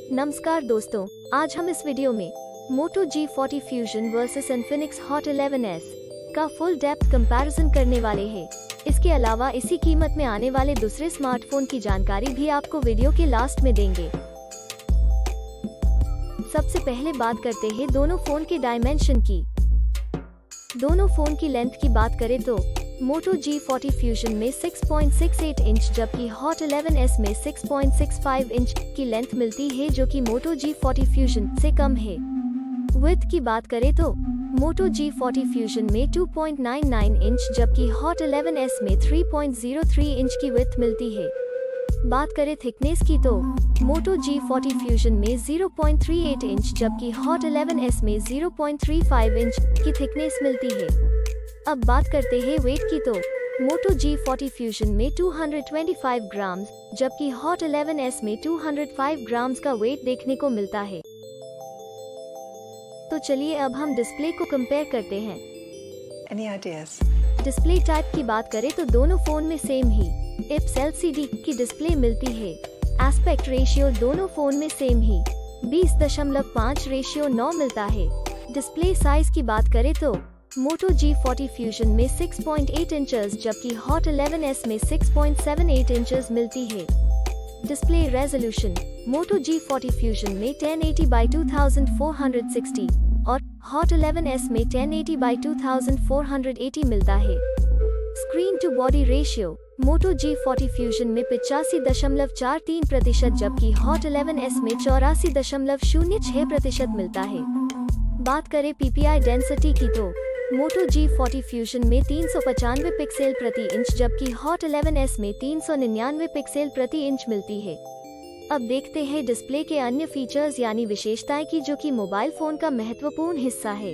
नमस्कार दोस्तों, आज हम इस वीडियो में Moto G40 Fusion versus Infinix Hot 11s का फुल डेप्थ कंपैरिजन करने वाले हैं। इसके अलावा इसी कीमत में आने वाले दूसरे स्मार्टफोन की जानकारी भी आपको वीडियो के लास्ट में देंगे। सबसे पहले बात करते हैं दोनों फोन के डायमेंशन की। दोनों फोन की लेंथ की बात करें तो Moto G40 Fusion में 6.68 इंच जबकि Hot 11s में 6.65 इंच की लेंथ मिलती है, जो कि Moto G40 Fusion से कम है। विड्थ की बात करें तो Moto G40 Fusion में 2.99 इंच जबकि Hot 11s में 3.03 इंच की विड्थ मिलती है। बात करें थिकनेस की तो Moto G40 Fusion में 0.38 इंच जबकि Hot 11s में 0.35 इंच की थिकनेस मिलती है। अब बात करते हैं वेट की तो Moto G40 Fusion में 225 ग्राम जबकि Hot 11s में 205 ग्राम का वेट देखने को मिलता है। तो चलिए अब हम डिस्प्ले को कंपेयर करते हैं। Any ideas? डिस्प्ले टाइप की बात करें तो दोनों फोन में सेम ही IPS LCD की डिस्प्ले मिलती है। एस्पेक्ट रेशियो दोनों फोन में सेम ही 20.5:9 मिलता है। डिस्प्ले साइज की बात करें तो Moto G40 Fusion में 6.8 इंचेस जबकि Hot 11s में 6.78 इंचेस मिलती है। Display resolution Moto G40 Fusion में 1080x2460 और Hot 11s में 1080x2480 मिलता है। Screen to body ratio Moto G40 Fusion में 85.43% जबकि Hot 11s में 84.06% मिलता है। बात करें PPI डेंसिटी की तो Moto G40 Fusion में 395 पिक्सेल प्रति इंच जबकि Hot 11s में 399 पिक्सेल प्रति इंच मिलती है। अब देखते हैं डिस्प्ले के अन्य फीचर्स यानी विशेषताएं की, जो कि मोबाइल फोन का महत्वपूर्ण हिस्सा है।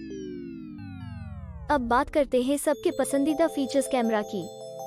अब बात करते हैं सबके पसंदीदा फीचर्स कैमरा की।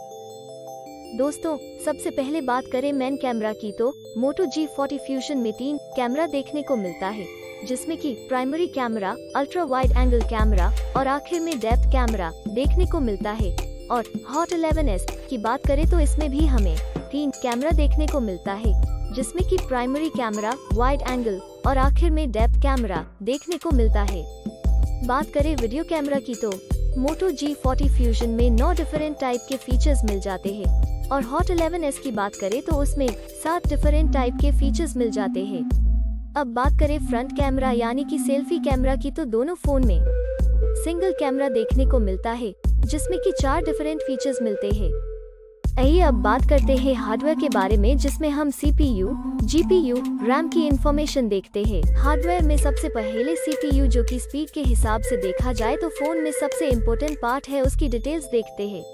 दोस्तों, सबसे पहले बात करें मेन कैमरा की तो Moto G40 Fusion में 3 कैमरा देखने को मिलता है, जिसमें कि primary camera, ultra wide angle camera और आखिर में डेप्थ कैमरा देखने को मिलता है। और Hot 11s की बात करें तो इसमें भी हमें 3 कैमरा देखने को मिलता है, जिसमें कि प्राइमरी कैमरा, वाइड एंगल और आखिर में डेप्थ कैमरा देखने को मिलता है। बात करें वीडियो कैमरा की तो Moto G40 Fusion में 9 डिफरेंट टाइप के फीचर्स मिल जाते हैं और Hot 11s की बात करें तो उसमें 7 डिफरेंट टाइप के फीचर्स मिल जाते हैं। अब बात करें फ्रंट कैमरा यानी कि सेल्फी कैमरा की तो दोनों फोन में सिंगल कैमरा देखने को मिलता है, जिसमें कि 4 डिफरेंट फीचर्स मिलते हैं। आइए अब बात करते हैं हार्डवेयर के बारे में, जिसमें हम CPU, GPU, RAM की इंफॉर्मेशन देखते हैं। हार्डवेयर में सबसे पहले CPU, जो कि स्पीड के हिसाब से देखा जाए तो फोन में सबसे इम्पोर्टेंट पार्ट है, उसकी डिटेल्स देखते हैं।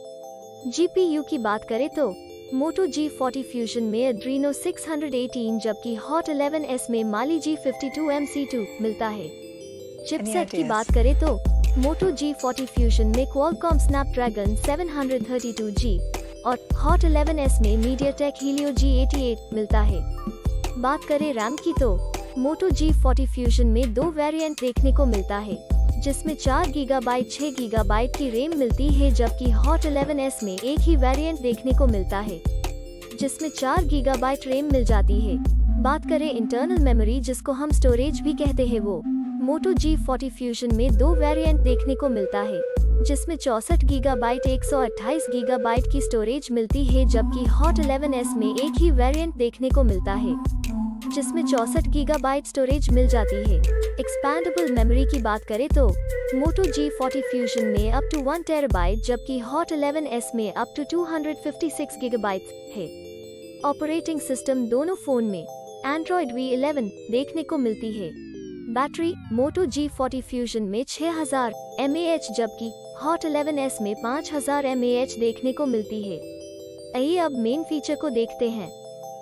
GPU की बात करें तो Moto G40 Fusion में Adreno 618 जबकि Hot 11s में Mali G52MC2 मिलता है। चिपसेट की बात करें तो Moto G40 Fusion में Qualcomm Snapdragon 732G और Hot 11s में MediaTek Helio G88 मिलता है। बात करें रैम की तो Moto G40 Fusion में 2 वेरिएंट देखने को मिलता है, जिसमें 4 GB 6 GB की रैम मिलती है, जबकि Hot 11s में एक ही वेरिएंट देखने को मिलता है, जिसमें 4 GB रैम मिल जाती है। बात करें इंटरनल मेमोरी, जिसको हम स्टोरेज भी कहते हैं, वो Moto G40 Fusion में 2 वेरिएंट देखने को मिलता है, जिसमें 64 GB 128 GB की स्टोरेज मिलती है, जबकि Hot 11s में एक ही वेरिएंट देखने को मिलता है, जिसमें 64 GB स्टोरेज मिल जाती है। एक्सपैंडेबल मेमोरी की बात करें तो Moto G40 Fusion में अप टू 1 TB जबकि Hot 11s में अप टू 256 GB है। ऑपरेटिंग सिस्टम दोनों फोन में Android V11 देखने को मिलती है। बैटरी Moto G40 Fusion में 6000 mAh जबकि Hot 11s में 5000 mAh देखने को मिलती है। आइए अब मेन फीचर को देखते हैं।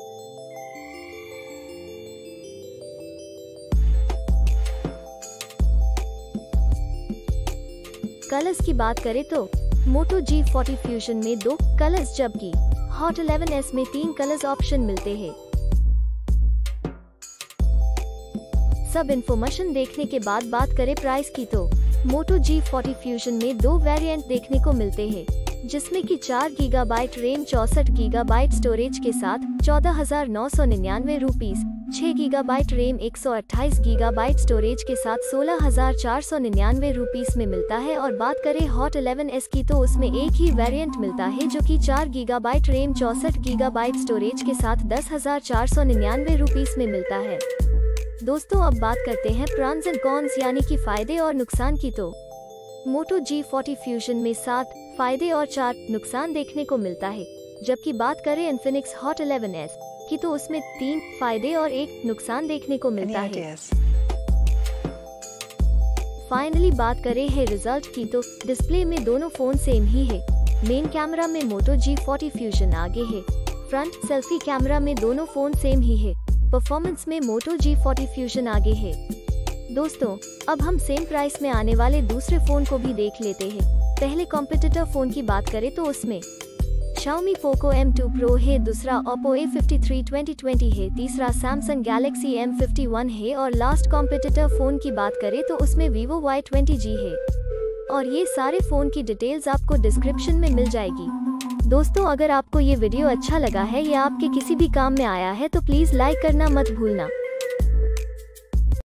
कलर्स की बात करें तो Moto G40 Fusion में 2 कलर्स जबकि Hot 11s में 3 कलर्स ऑप्शन मिलते हैं। सब इंफॉर्मेशन देखने के बाद बात करें प्राइस की तो Moto G40 Fusion में 2 वेरिएंट देखने को मिलते हैं, जिसमें कि 4 GB रैम 64 GB स्टोरेज के साथ 14,999 rupees 6 gigabyte RAM 128 gigabyte storage के साथ 16,499 रुपीस में मिलता है। और बात करें हॉट 11s की तो उसमें एक ही वेरिएंट मिलता है जो कि 4 गीगाबाइट रैम 64 गीगाबाइट स्टोरेज के साथ 10,499 रुपीस में मिलता है। दोस्तों अब बात करते हैं प्रॉन्स एंड कॉन्स यानी कि फायदे और नुकसान की। तो मोटो G40 फ्यूजन में 7 फायदे और 4 नुकसान देखने को मिलता है, जबकि बात करें इन्फिनिक्स हॉट 11s की तो उसमें 3 फायदे और 1 नुकसान देखने को मिलता है। फाइनली बात करें है रिजल्ट की तो डिस्प्ले में दोनों फोन सेम ही है। मेन कैमरा में मोटो G40 फ्यूजन आगे है। फ्रंट सेल्फी कैमरा में दोनों फोन सेम ही है। परफॉर्मेंस में मोटो G40 फ्यूजन आगे है। दोस्तों अब हम सेम प्राइस में आने वाले दूसरे फोन को भी देख लेते हैं। पहले कॉम्पिटिटर फोन की बात करें तो उसमें Xiaomi Poco M2 Pro है, दूसरा Oppo A53 2020 है, तीसरा Samsung Galaxy M51 है और लास्ट कॉम्पिटिटर फोन की बात करें तो उसमें Vivo Y20G है। और ये सारे फोन की डिटेल्स आपको डिस्क्रिप्शन में मिल जाएगी। दोस्तों अगर आपको ये वीडियो अच्छा लगा है या आपके किसी भी काम में आया है तो प्लीज लाइक करना मत भूलना।